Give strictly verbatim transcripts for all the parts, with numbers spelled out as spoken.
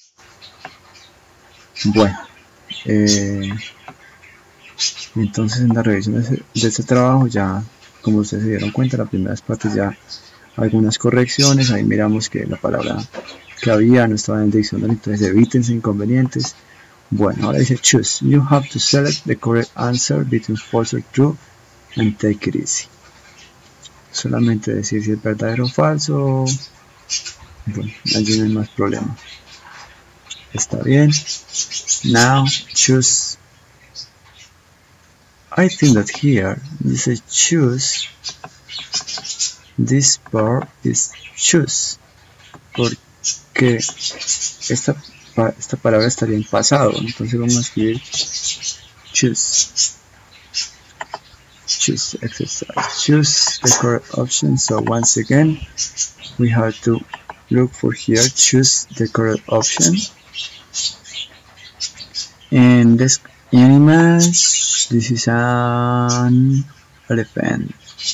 Bueno, eh, entonces en la revisión de este, de este trabajo ya, como ustedes se dieron cuenta, las primeras partes ya algunas correcciones. Ahí miramos que la palabra que había no estaba en el diccionario, entonces evítense inconvenientes. Bueno, ahora dice choose. You have to select the correct answer between false or true and take it easy. Solamente decir si es verdadero o falso. Bueno, allí no hay más problema. Está bien. Now choose. I think that here dice choose. This part is choose. Porque esta, esta palabra estaría en pasado. Entonces vamos a escribir choose. Choose exercise. Choose the correct option. So once again, we have to look for here. Choose the correct option. And this image, this is an elephant.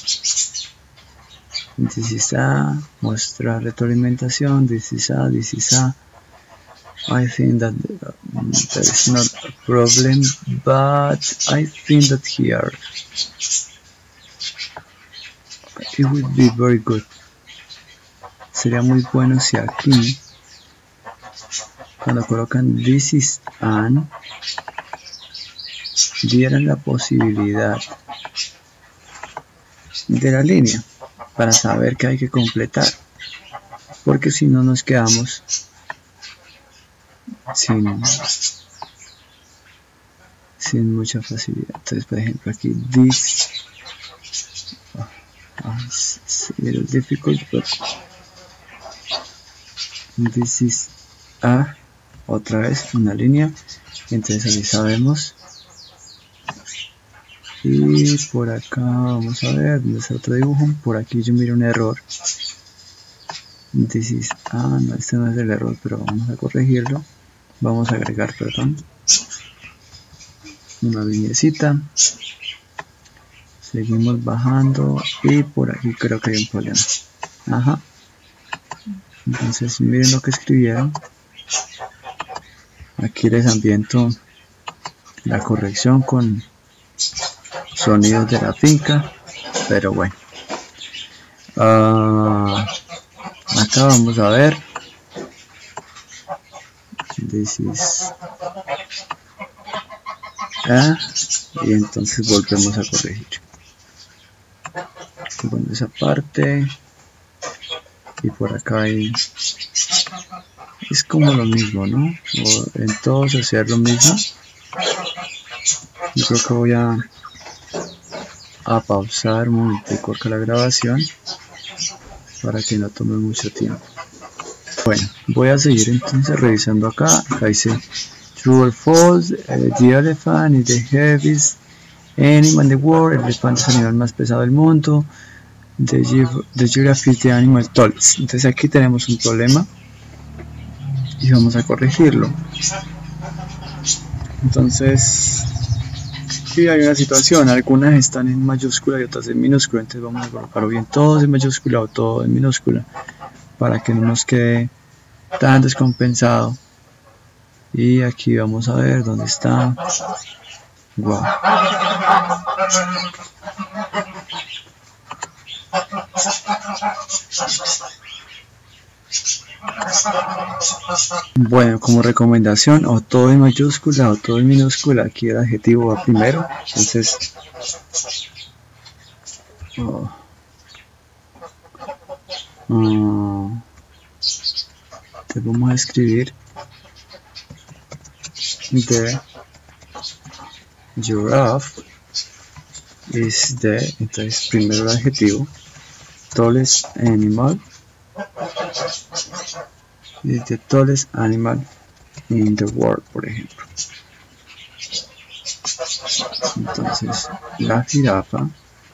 This is a mostrar retroalimentación. This is a, this is a. I think that uh, that is not a problem, but I think that here it would be very good. Sería muy bueno si aquí, cuando colocan this is an, dieran la posibilidad de la línea para saber que hay que completar, porque si no nos quedamos sin, sin mucha facilidad. Entonces, por ejemplo, aquí this oh, oh, it's a little difficult, but this is a, otra vez una línea. Entonces ahí sabemos. Y por acá vamos a ver dónde está otro dibujo. Por aquí yo miro un error. This is, ah, no, este no es el error, pero vamos a corregirlo. Vamos a agregar, perdón, una linecita. Seguimos bajando y por aquí creo que hay un problema. Ajá. Entonces miren lo que escribieron. Aquí les ambiento la corrección con sonidos de la finca, pero bueno. Uh, acá vamos a ver. This is A, y entonces volvemos a corregir. Bueno, esa parte, y por acá hay, es como lo mismo, ¿no? O en todos hacer lo mismo. Yo creo que voy a, a pausar un momento la grabación para que no tome mucho tiempo. Bueno, voy a seguir entonces revisando acá. Acá dice true or false. Uh, the elephant is the heaviest animal in the world. El elefante es el animal más pesado del mundo. The, the giraffe is the animal tallest. Entonces aquí tenemos un problema y vamos a corregirlo. Entonces aquí hay una situación. Algunas están en mayúscula y otras en minúscula. Entonces vamos a colocarlo bien todos en mayúscula o todo en minúscula, para que no nos quede tan descompensado. Y aquí vamos a ver dónde está. Wow. Bueno, como recomendación, o todo en mayúscula o todo en minúscula. Aquí el adjetivo va primero. Entonces oh. Uh, te vamos a escribir the giraffe is the, entonces primero el adjetivo, tallest animal is the tallest animal in the world, por ejemplo. Entonces la jirafa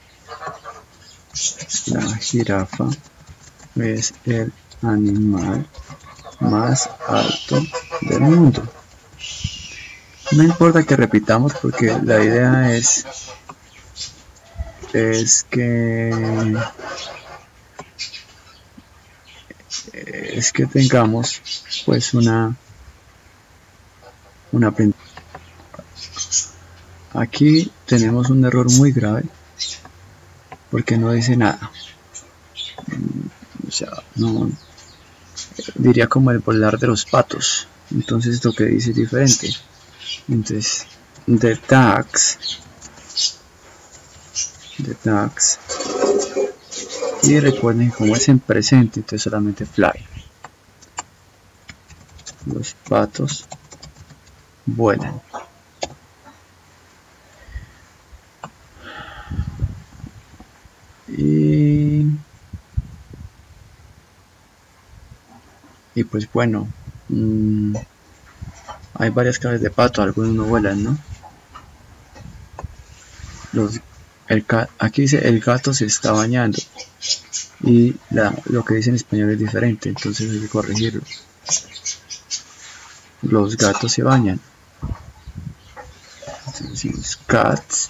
la jirafa es el animal más alto del mundo. No importa que repitamos, porque la idea es es que es que tengamos pues una una aprendizaje. Aquí tenemos un error muy grave porque no dice nada. O sea, no diría como el volar de los patos. Entonces esto que dice es diferente. Entonces, the tags, the tags, y recuerden cómo es en presente, entonces solamente fly. Los patos vuelan. Y, y pues bueno, mmm, hay varias clases de pato, algunos no vuelan, ¿no? Los, el, aquí dice el gato se está bañando y la, lo que dice en español es diferente, entonces hay que corregirlo. Los gatos se bañan. Entonces decimos cats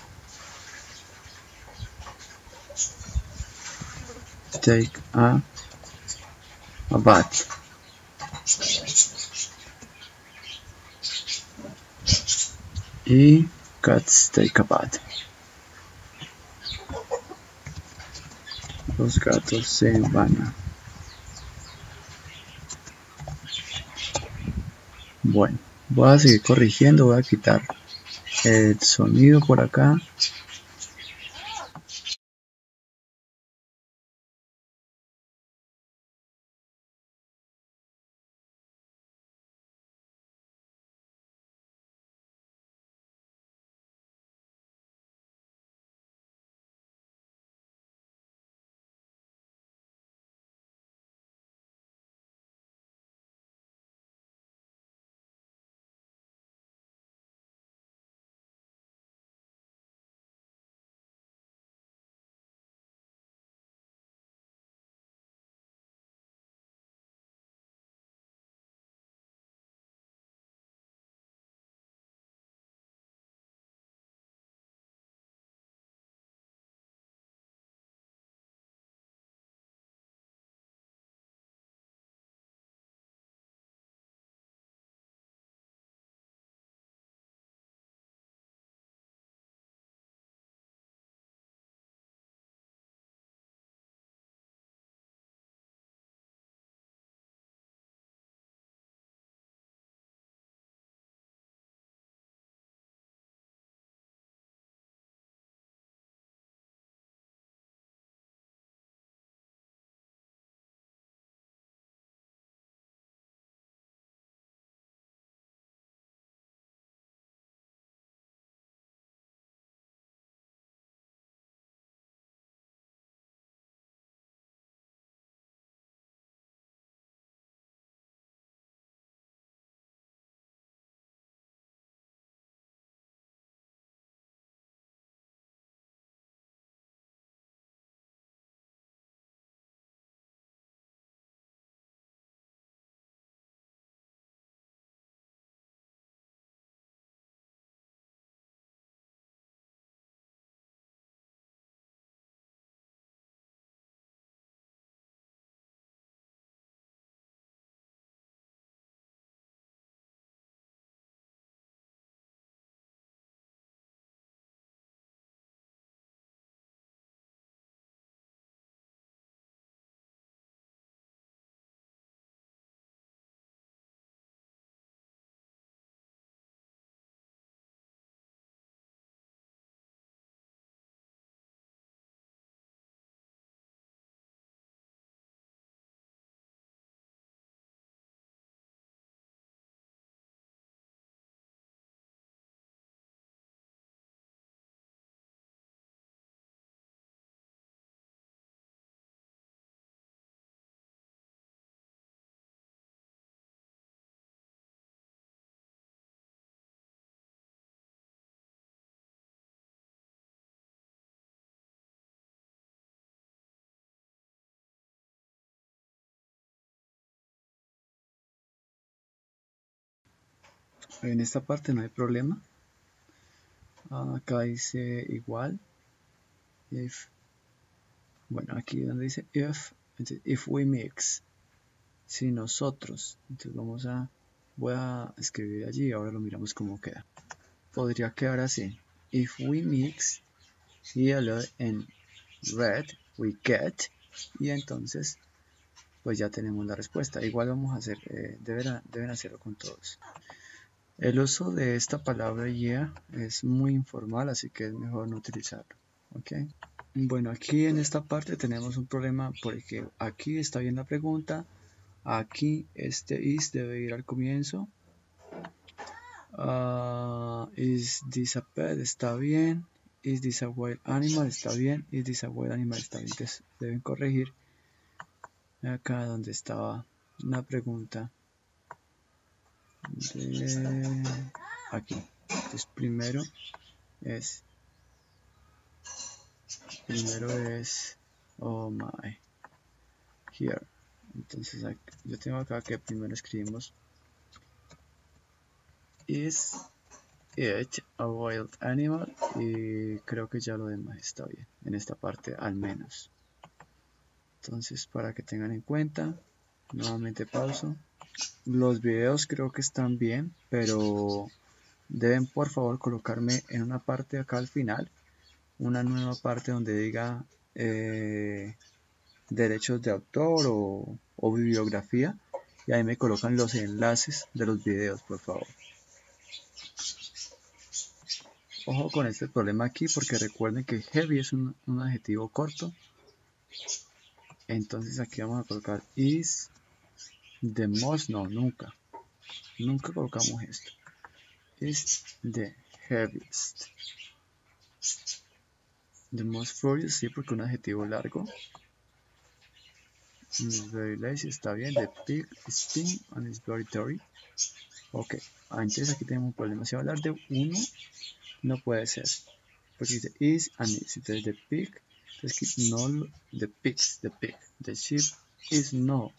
take a, a bath. Y cats take a bath. Los gatos se bañan. Bueno, voy a seguir corrigiendo, voy a quitar el sonido por acá. En esta parte no hay problema. Acá dice igual. If. Bueno, aquí donde dice if, if we mix. Si nosotros. Entonces vamos a Voy a escribir allí y ahora lo miramos cómo queda. Podría quedar así. If we mix yellow and red, we get. Y entonces, pues ya tenemos la respuesta. Igual vamos a hacer, eh, deben, deben hacerlo con todos. El uso de esta palabra yeah es muy informal, así que es mejor no utilizarlo. ¿Ok? Bueno, aquí en esta parte tenemos un problema porque aquí está bien la pregunta. Aquí este is debe ir al comienzo. Uh, is this a pet? Está bien. Is this a wild animal? Está bien. Is this a wild animal? Está bien. Entonces deben corregir acá donde estaba una pregunta de aquí. Entonces primero es primero es oh my here. Entonces aquí, yo tengo acá que primero escribimos is it a wild animal y creo que ya lo demás está bien en esta parte al menos. Entonces para que tengan en cuenta, nuevamente pauso. Los videos creo que están bien, pero deben por favor colocarme en una parte acá al final, una nueva parte donde diga eh, derechos de autor o, o bibliografía, y ahí me colocan los enlaces de los videos, por favor. Ojo con este problema aquí porque recuerden que heavy es un, un adjetivo corto. Entonces aquí vamos a colocar is the most, no, nunca, nunca colocamos esto. Is the heaviest. The most furious, sí, porque un adjetivo largo. Is very lazy, está bien. The pig is thin and is very dirty. Ok, entonces aquí tenemos un problema. Si va a hablar de uno, no puede ser. Porque dice is and is. Entonces the pig, entonces no, the pigs, the pig. The sheep is no.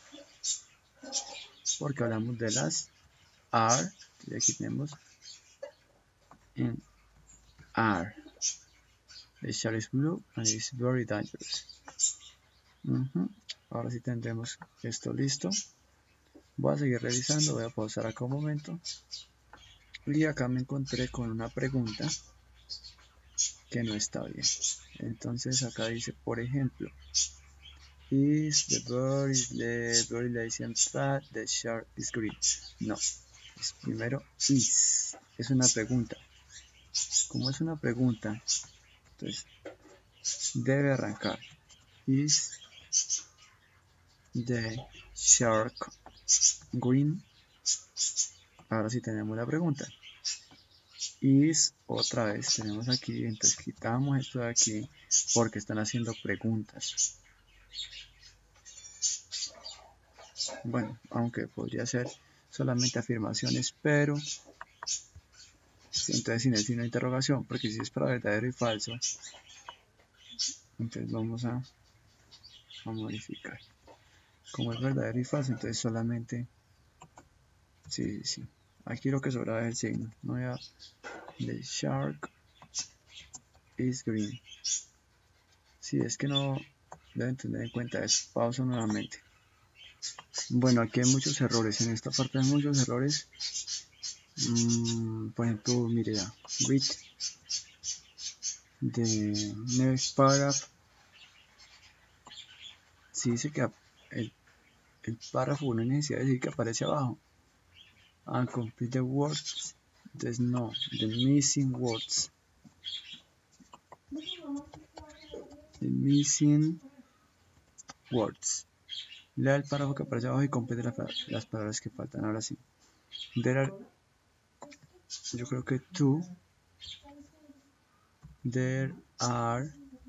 Porque hablamos de las are. Y aquí tenemos en are. The shark is blue and is very dangerous. Uh-huh. Ahora sí tendremos esto listo. Voy a seguir revisando, voy a pausar acá un momento. Y acá me encontré con una pregunta que no está bien. Entonces acá dice, por ejemplo, is the bird is the very lazy and fat, the shark is green. No, es primero is, es una pregunta. Como es una pregunta, entonces debe arrancar. Is the shark green? Ahora sí tenemos la pregunta. Is otra vez tenemos aquí, entonces quitamos esto de aquí porque están haciendo preguntas. Bueno, aunque podría ser solamente afirmaciones, pero entonces sin el signo de interrogación, porque si es para verdadero y falso, entonces vamos a, a modificar. Como es verdadero y falso, entonces solamente sí, sí. Aquí lo que sobra es el signo. No voy a the shark is green. Si es que no deben tener en cuenta eso. Pauso nuevamente. Bueno, aquí hay muchos errores. En esta parte hay muchos errores. Mm, por ejemplo, mire ya. Read the next paragraph. Si dice que el, el párrafo no hay necesidad de decir que aparece abajo. And complete the words. Entonces no. The missing words. The missing words. Lea el párrafo que aparece abajo y complete la, las palabras que faltan. Ahora sí. There are, yo creo que two. There are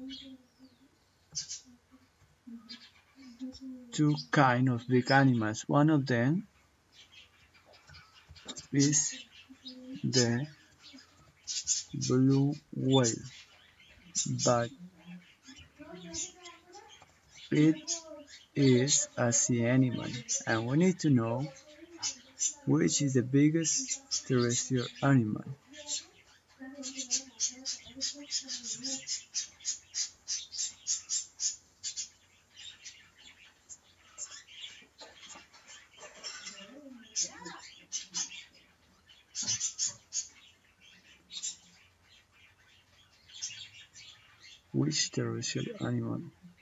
two kinds of big animals. One of them is the blue whale, but it is a sea animal, and we need to know which is the biggest terrestrial animal. Which terrestrial animal?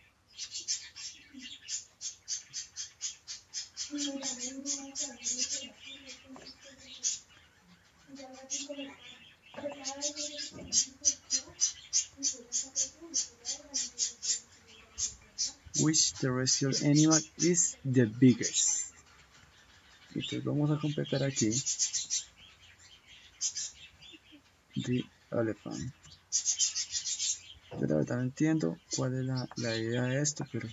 Which terrestrial animal is the biggest? Entonces vamos a completar aquí. The elephant. Yo la verdad no entiendo cuál es la, la idea de esto, pero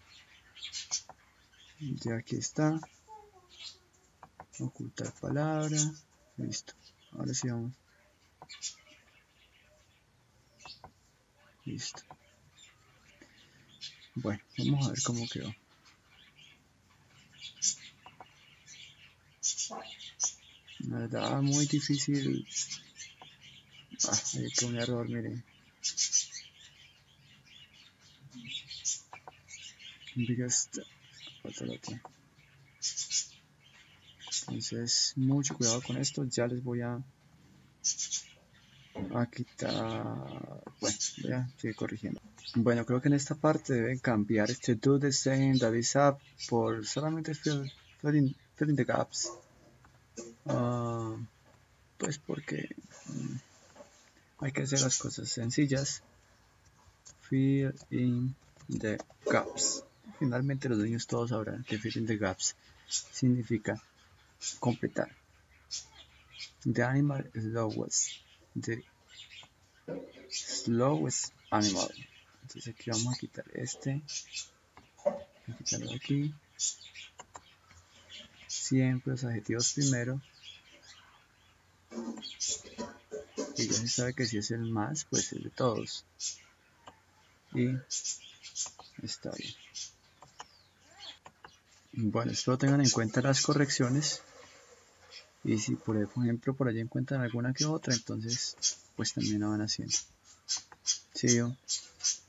ya aquí está. Ocultar palabra. Listo. Ahora sí vamos. Listo. Bueno, vamos a ver cómo quedó. La verdad, muy difícil. Ah, hay que un error, miren. Biggest authority. Entonces, mucho cuidado con esto. Ya les voy a, a quitar. Bueno, voy a seguir corrigiendo. Bueno, creo que en esta parte deben cambiar este do the same that is up por solamente fill, fill, in, fill in the gaps. Uh, pues porque um, hay que hacer las cosas sencillas. Fill in the gaps. Finalmente los niños todos sabrán que fill in the gaps significa completar. The animal slowest. The slowest animal. Entonces aquí vamos a quitar este. Voy a quitarlo de aquí. Siempre los adjetivos primero. Y ya se sabe que si es el más, pues es de todos. Y está bien. Bueno, espero tengan en cuenta las correcciones. Y si por ejemplo por allí encuentran alguna que otra, entonces pues también la van haciendo. See you.